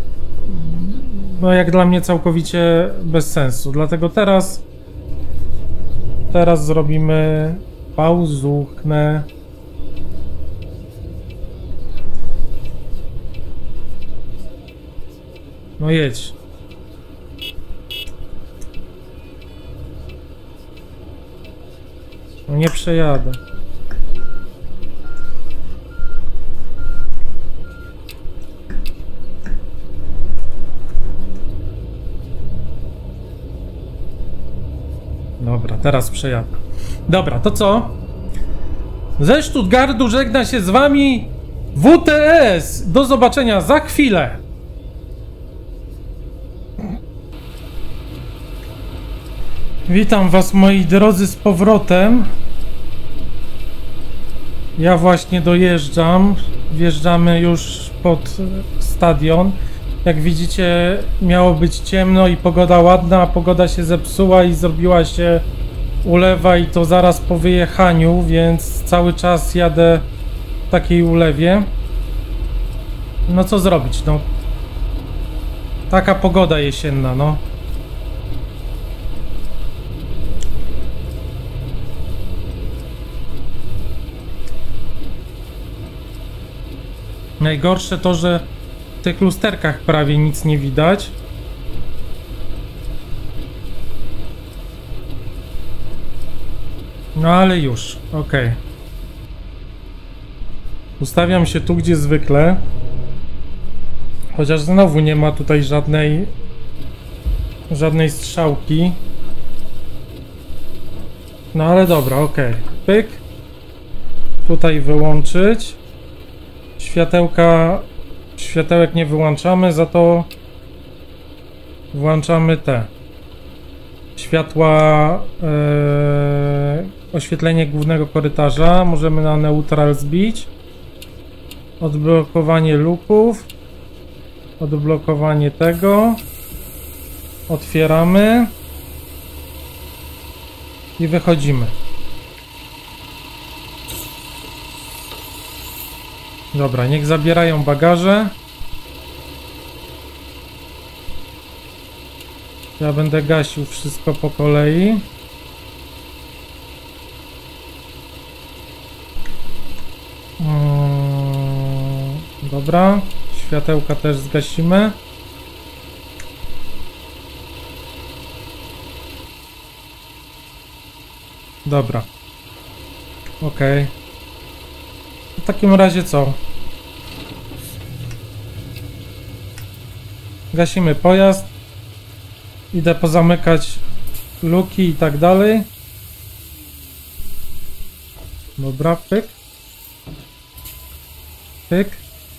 no jak dla mnie całkowicie bez sensu. Dlatego teraz, teraz zrobimy pauzuchnę. No jedź. No nie przejadę. Dobra, teraz przejadę. Dobra, to co? Ze Stuttgartu żegna się z wami W T S. Do zobaczenia za chwilę. Witam was, moi drodzy, z powrotem. Ja właśnie dojeżdżam. Wjeżdżamy już pod stadion. Jak widzicie, miało być ciemno i pogoda ładna, a pogoda się zepsuła i zrobiła się ulewa, i to zaraz po wyjechaniu, więc cały czas jadę w takiej ulewie. No co zrobić, no. Taka pogoda jesienna, no. Najgorsze to, że w tych lusterkach prawie nic nie widać. No ale już, ok. Ustawiam się tu, gdzie zwykle. Chociaż znowu nie ma tutaj żadnej żadnej strzałki. No ale dobra, ok. Pyk. Tutaj wyłączyć. Światełka, światełek nie wyłączamy, za to włączamy te światła, yy, oświetlenie głównego korytarza. Możemy na neutral zbić. Odblokowanie luków. Odblokowanie tego. Otwieramy. I wychodzimy. Dobra, niech zabierają bagaże. Ja będę gasił wszystko po kolei. Hmm, dobra, światełka też zgasimy. Dobra. Okej. W takim razie co? Gasimy pojazd. Idę pozamykać luki i tak dalej. Dobra, pyk. Pyk.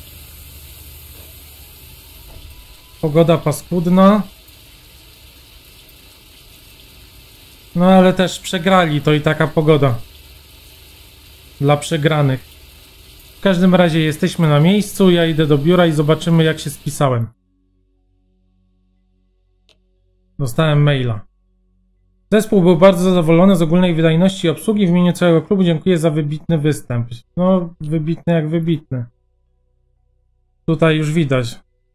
Pogoda paskudna. No ale też przegrali, to i taka pogoda. Dla przegranych. W każdym razie jesteśmy na miejscu, ja idę do biura i zobaczymy, jak się spisałem. Dostałem maila. Zespół był bardzo zadowolony z ogólnej wydajności obsługi. W imieniu całego klubu dziękuję za wybitny występ. No, wybitny jak wybitny. Tutaj już widać.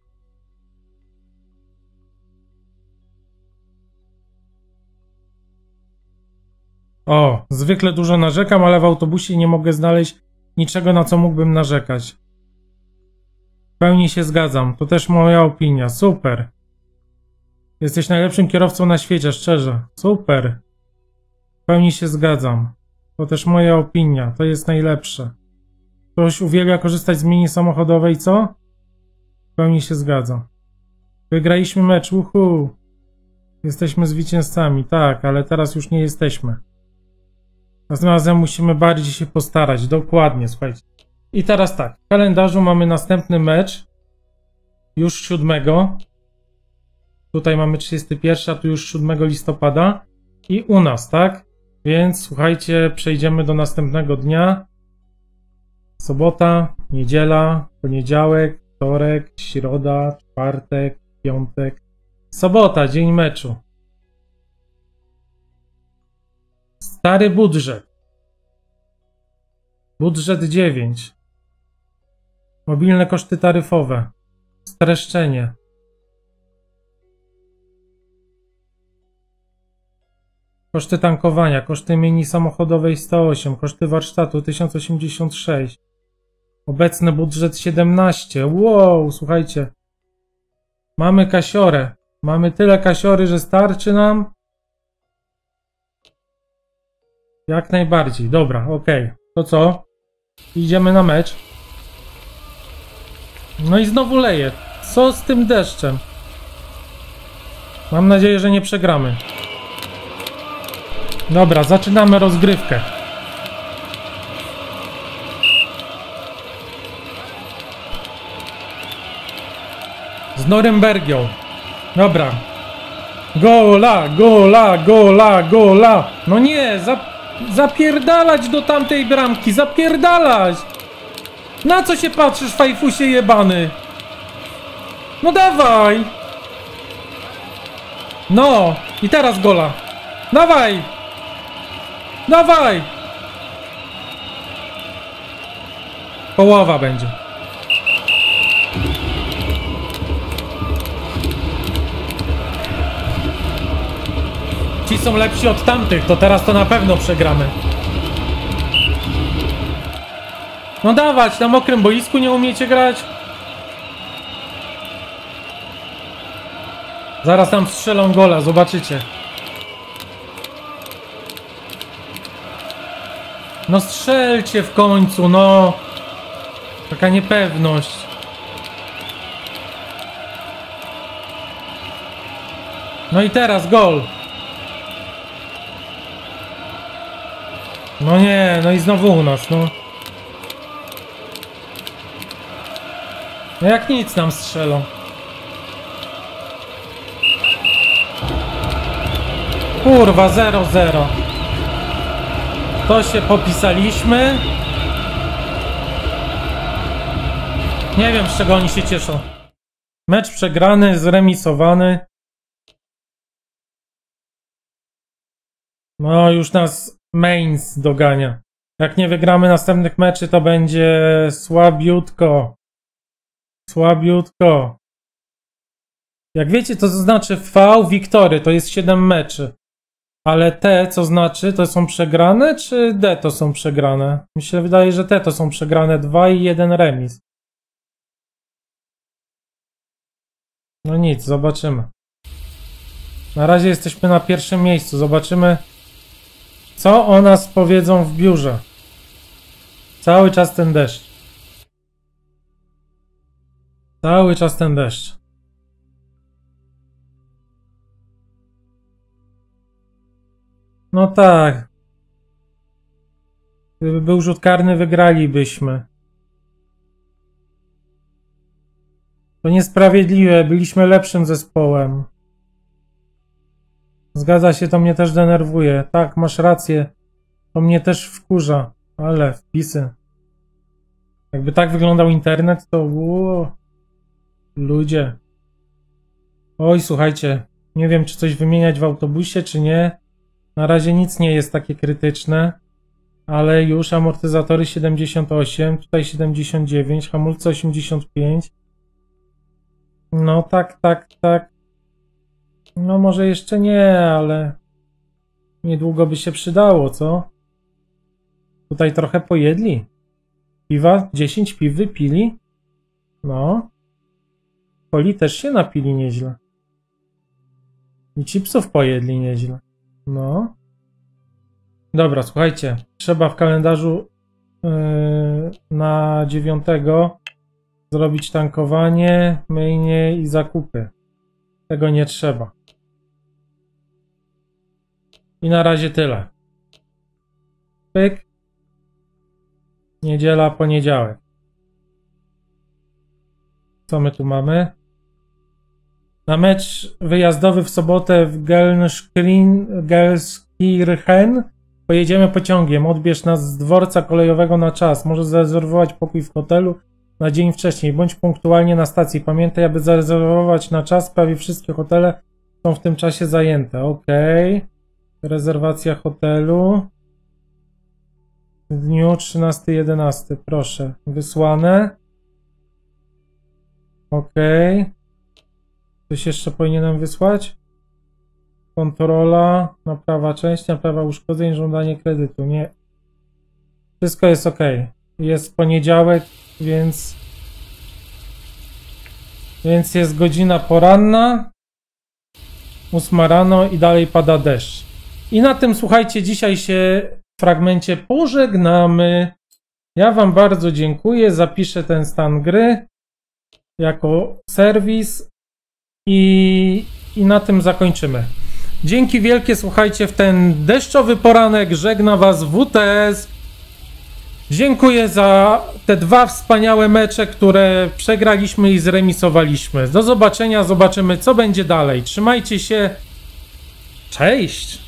O, zwykle dużo narzekam, ale w autobusie nie mogę znaleźć niczego, na co mógłbym narzekać. W pełni się zgadzam. To też moja opinia. Super. Jesteś najlepszym kierowcą na świecie, szczerze. Super. W pełni się zgadzam. To też moja opinia. To jest najlepsze. Ktoś uwielbia korzystać z mini samochodowej, co? W pełni się zgadzam. Wygraliśmy mecz, uhu. Jesteśmy zwycięzcami, tak, ale teraz już nie jesteśmy. Następnym razem musimy bardziej się postarać. Dokładnie, słuchajcie. I teraz tak, w kalendarzu mamy następny mecz. Już siódmego. Tutaj mamy trzydziestego pierwszego, a tu już siódmego listopada. I u nas, tak? Więc słuchajcie, przejdziemy do następnego dnia. Sobota, niedziela, poniedziałek, wtorek, środa, czwartek, piątek. Sobota, dzień meczu. Stary budżet. Budżet dziewięć. Mobilne koszty taryfowe. Streszczenie. Koszty tankowania, koszty mini samochodowej sto osiem, koszty warsztatu tysiąc osiemdziesiąt sześć. Obecny budżet siedemnaście. Wow, słuchajcie. Mamy kasiorę. Mamy tyle kasiory, że starczy nam. Jak najbardziej. Dobra, okej. Okay. To co? Idziemy na mecz. No i znowu leje. Co z tym deszczem? Mam nadzieję, że nie przegramy. Dobra, zaczynamy rozgrywkę. Z Norymbergią. Dobra. Gola, gola, gola, gola. No nie, zap zapierdalać do tamtej bramki, zapierdalać. Na co się patrzysz, fajfusie jebany? No dawaj. No, i teraz gola. Dawaj. Dawaj. Połowa będzie. Ci są lepsi od tamtych, to teraz to na pewno przegramy. No dawać, na mokrym boisku nie umiecie grać? Zaraz tam strzelą gola, zobaczycie. No strzelcie w końcu, no. Taka niepewność. No i teraz gol. No nie, no i znowu u nas, no. No jak nic nam strzelą. Kurwa, zero zero. To się popisaliśmy. Nie wiem, z czego oni się cieszą. Mecz przegrany, zremisowany. No już nas Mainz dogania. Jak nie wygramy następnych meczy, to będzie słabiutko. Słabiutko. Jak wiecie, to znaczy V, Wiktory, to jest siedem meczy. Ale T, co znaczy, to są przegrane, czy D to są przegrane? Mi się wydaje, że T to są przegrane, dwa i jeden remis. No nic, zobaczymy. Na razie jesteśmy na pierwszym miejscu. Zobaczymy, co o nas powiedzą w biurze. Cały czas ten deszcz. Cały czas ten deszcz. No tak. Gdyby był rzut karny, wygralibyśmy. To niesprawiedliwe. Byliśmy lepszym zespołem. Zgadza się, to mnie też denerwuje. Tak, masz rację. To mnie też wkurza. Ale wpisy. Jakby tak wyglądał internet, to... Uuu, ludzie. Oj, słuchajcie. Nie wiem, czy coś wymieniać w autobusie, czy nie. Na razie nic nie jest takie krytyczne. Ale już amortyzatory siedemdziesiąt osiem, tutaj siedemdziesiąt dziewięć, hamulce osiemdziesiąt pięć. No tak, tak, tak. No może jeszcze nie, ale niedługo by się przydało, co? Tutaj trochę pojedli. Piwa? dziesięć piw wypili? No. Coli też się napili nieźle. I chipsów pojedli nieźle. No. Dobra, słuchajcie. Trzeba w kalendarzu yy, na dziewiątego zrobić tankowanie, myjnie i zakupy. Tego nie trzeba. I na razie tyle. Pyk. Niedziela, poniedziałek. Co my tu mamy? Na mecz wyjazdowy w sobotę w Gelsenkirchen pojedziemy pociągiem. Odbierz nas z dworca kolejowego na czas. Możesz zarezerwować pokój w hotelu na dzień wcześniej. Bądź punktualnie na stacji. Pamiętaj, aby zarezerwować na czas. Prawie wszystkie hotele są w tym czasie zajęte. Ok. Rezerwacja hotelu. W dniu trzynastego jedenastego. Proszę. Wysłane. Ok. Coś jeszcze powinienem wysłać? Kontrola, naprawa części, naprawa uszkodzeń, żądanie kredytu. Nie. Wszystko jest ok. Jest poniedziałek, więc... Więc jest godzina poranna. Ósma rano i dalej pada deszcz. I na tym, słuchajcie, dzisiaj się w fragmencie pożegnamy. Ja wam bardzo dziękuję. Zapiszę ten stan gry jako serwis. I, I na tym zakończymy. Dzięki wielkie, słuchajcie, w ten deszczowy poranek żegna was W T S. Dziękuję za te dwa wspaniałe mecze, które przegraliśmy i zremisowaliśmy. Do zobaczenia, zobaczymy co będzie dalej. Trzymajcie się. Cześć!